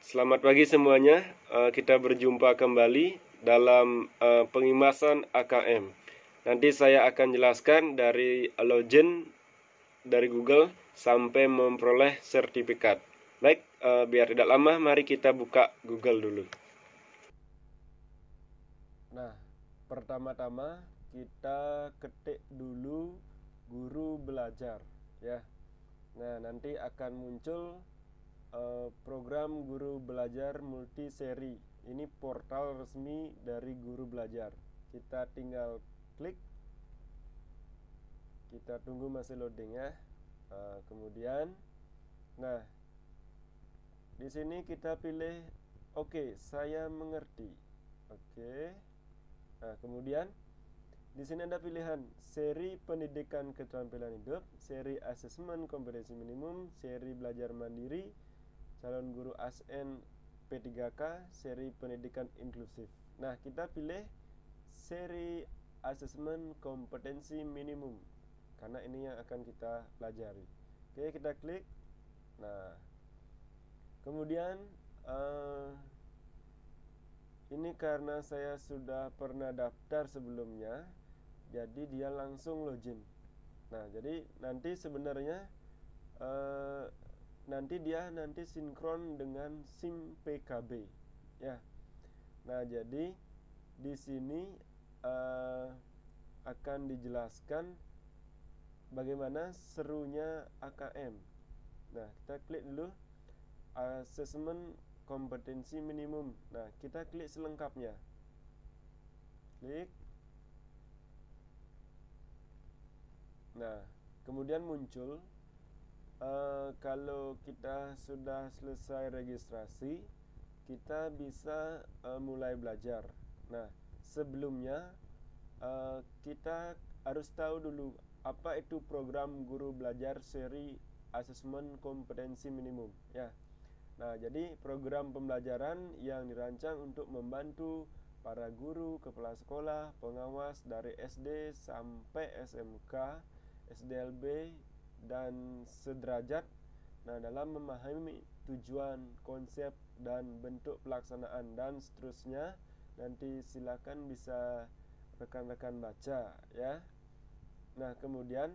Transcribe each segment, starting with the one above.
Selamat pagi semuanya. Kita berjumpa kembali dalam pengimasan AKM. Nanti saya akan jelaskan dari login dari Google sampai memperoleh sertifikat. Baik, biar tidak lama, mari kita buka Google dulu. Nah, pertama-tama kita ketik dulu guru belajar, ya. Nah, nanti akan muncul program guru belajar multi seri. Ini portal resmi dari guru belajar. Kita tinggal klik. Kita tunggu masih loading ya. Kemudian, nah di sini kita pilih oke, saya mengerti. Oke. Nah, kemudian di sini ada pilihan seri pendidikan keterampilan hidup, seri asesmen kompetensi minimum, seri belajar mandiri, calon guru ASN P3K, seri pendidikan inklusif. Nah, kita pilih seri asesmen kompetensi minimum karena ini yang akan kita pelajari. Oke, kita klik. Nah, kemudian ini karena saya sudah pernah daftar sebelumnya, jadi dia langsung login. Nah, jadi nanti sebenarnya nanti sinkron dengan SIM PKB, ya. Nah, jadi di sini akan dijelaskan bagaimana serunya AKM. Nah, kita klik dulu asesmen kompetensi minimum. Nah, kita klik selengkapnya. Klik. Nah, kemudian muncul kalau kita sudah selesai registrasi, kita bisa mulai belajar. Nah, sebelumnya kita harus tahu dulu apa itu program guru belajar seri asesmen kompetensi minimum, ya. Nah, jadi program pembelajaran yang dirancang untuk membantu para guru, kepala sekolah, pengawas dari SD sampai SMK, SDLB dan sederajat. Nah, dalam memahami tujuan, konsep dan bentuk pelaksanaan dan seterusnya, nanti silakan bisa rekan-rekan baca, ya. Nah, kemudian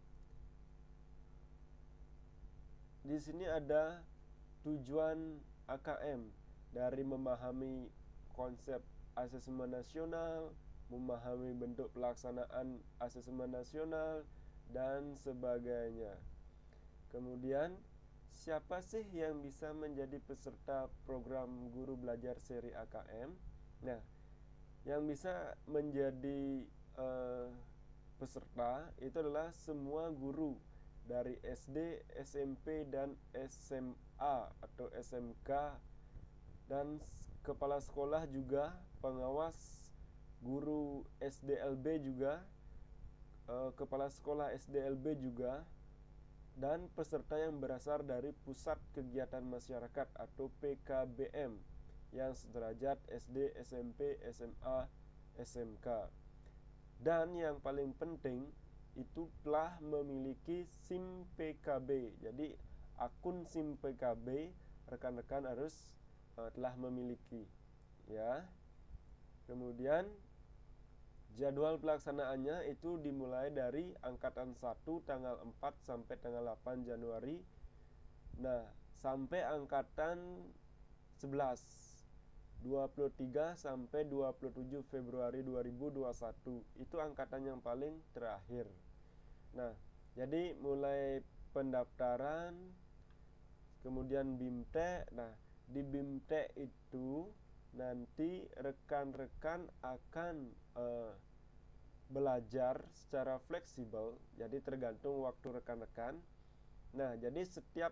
di sini ada tujuan AKM dari memahami konsep asesmen nasional, memahami bentuk pelaksanaan asesmen nasional dan sebagainya. Kemudian, siapa sih yang bisa menjadi peserta program guru belajar seri AKM? Nah, yang bisa menjadi peserta itu adalah semua guru dari SD, SMP, dan SMA atau SMK, dan kepala sekolah juga, pengawas, guru SDLB juga, kepala sekolah SDLB juga, dan peserta yang berasal dari Pusat Kegiatan Masyarakat atau PKBM yang sederajat SD, SMP, SMA, SMK. Dan yang paling penting itu telah memiliki SIM PKB. Jadi akun SIM PKB rekan-rekan harus telah memiliki, ya. Kemudian jadwal pelaksanaannya itu dimulai dari angkatan 1 tanggal 4 sampai tanggal 8 Januari. Nah, sampai angkatan 11 23 sampai 27 Februari 2021. Itu angkatan yang paling terakhir. Nah, jadi mulai pendaftaran, kemudian BIMTEK. Nah, di BIMTEK itu nanti rekan-rekan akan belajar secara fleksibel, jadi tergantung waktu rekan-rekan. Nah, jadi setiap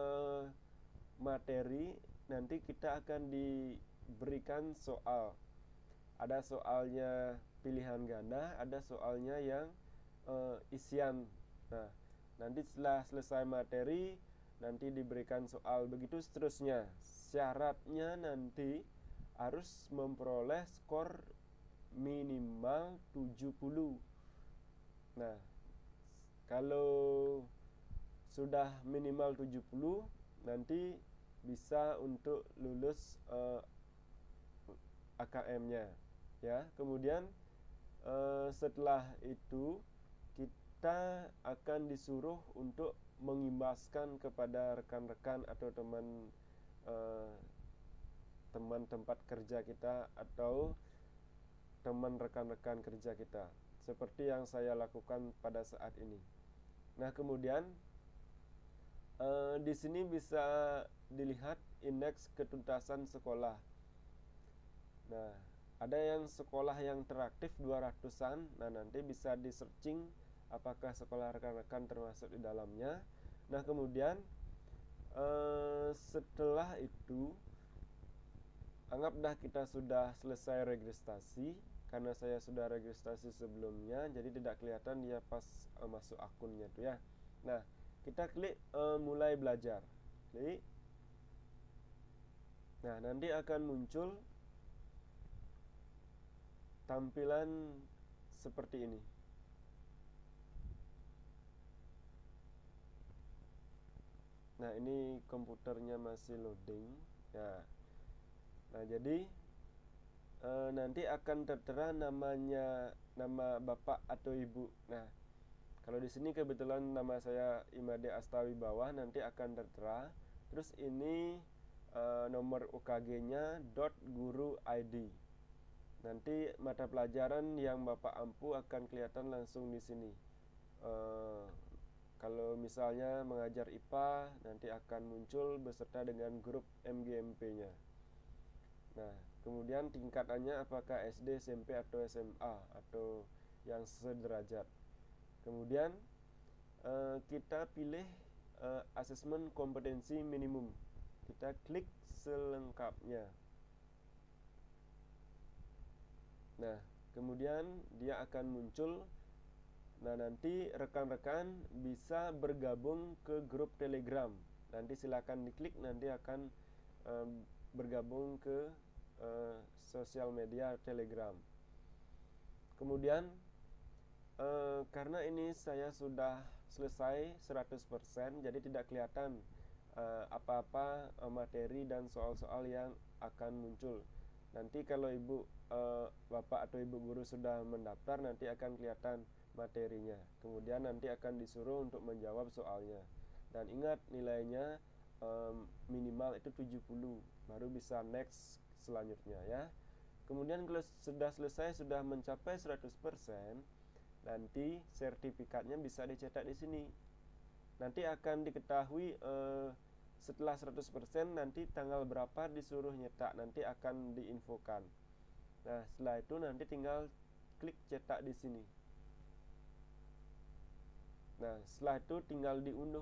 materi nanti kita akan diberikan soal. Ada soalnya pilihan ganda, ada soalnya yang isian. Nah, nanti setelah selesai materi nanti diberikan soal, begitu seterusnya. Syaratnya nanti harus memperoleh skor minimal 70. Nah, kalau sudah minimal 70 nanti bisa untuk lulus AKM-nya ya. Kemudian setelah itu kita akan disuruh untuk mengimbaskan kepada rekan-rekan atau teman tempat kerja kita atau teman rekan-rekan kerja kita, seperti yang saya lakukan pada saat ini. Nah, kemudian di sini bisa dilihat indeks ketuntasan sekolah. Nah, ada yang sekolah yang teraktif 200-an. Nah, nanti bisa di searching apakah sekolah rekan-rekan termasuk di dalamnya. Nah, kemudian setelah itu anggaplah kita sudah selesai registrasi. Karena saya sudah registrasi sebelumnya, jadi tidak kelihatan dia pas masuk akunnya tuh ya. Nah, kita klik mulai belajar. Klik. Nah, nanti akan muncul tampilan seperti ini. Nah, ini komputernya masih loading ya. Nah, jadi nanti akan tertera nama bapak atau ibu. Nah, kalau di sini kebetulan nama saya Imade Astawibawa, nanti akan tertera. Terus ini nomor UKG-nya .guru ID. Nanti mata pelajaran yang bapak ampu akan kelihatan langsung di sini. Kalau misalnya mengajar IPA, nanti akan muncul beserta dengan grup MGMP-nya. Nah, kemudian tingkatannya apakah SD, SMP, atau SMA, atau yang sederajat. Kemudian kita pilih asesmen kompetensi minimum. Kita klik selengkapnya. Nah, kemudian dia akan muncul. Nah, nanti rekan-rekan bisa bergabung ke grup Telegram. Nanti silakan diklik, nanti akan bergabung ke sosial media Telegram. Kemudian karena ini saya sudah selesai 100%, jadi tidak kelihatan apa-apa materi dan soal-soal yang akan muncul. Nanti kalau bapak atau ibu guru sudah mendaftar, nanti akan kelihatan materinya. Kemudian nanti akan disuruh untuk menjawab soalnya. Dan ingat, nilainya minimal itu 70, baru bisa next selanjutnya ya. Kemudian kalau sudah selesai, sudah mencapai 100%, nanti sertifikatnya bisa dicetak di sini. Nanti akan diketahui setelah 100% nanti tanggal berapa disuruh nyetak, nanti akan diinfokan. Nah, setelah itu nanti tinggal klik cetak di sini. Nah, setelah itu tinggal diunduh.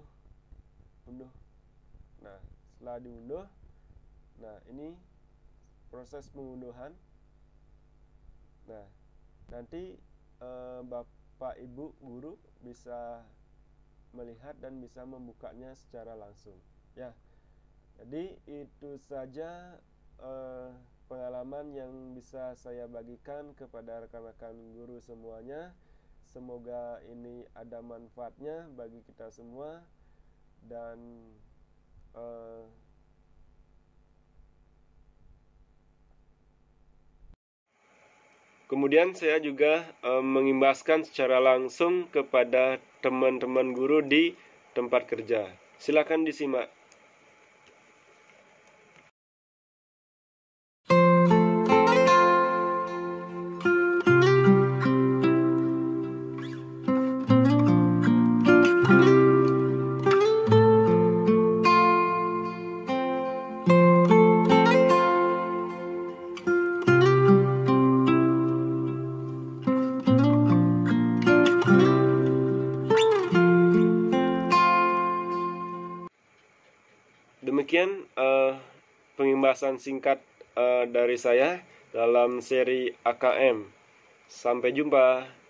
Nah, setelah diunduh, nah ini proses pengunduhan. Nah, nanti bapak ibu guru bisa melihat dan bisa membukanya secara langsung ya. Jadi itu saja pengalaman yang bisa saya bagikan kepada rekan-rekan guru semuanya. Semoga ini ada manfaatnya bagi kita semua. Dan kemudian saya juga mengimbaskan secara langsung kepada teman-teman guru di tempat kerja. Silakan disimak. Demikian pengimbasan singkat dari saya dalam seri AKM. Sampai jumpa.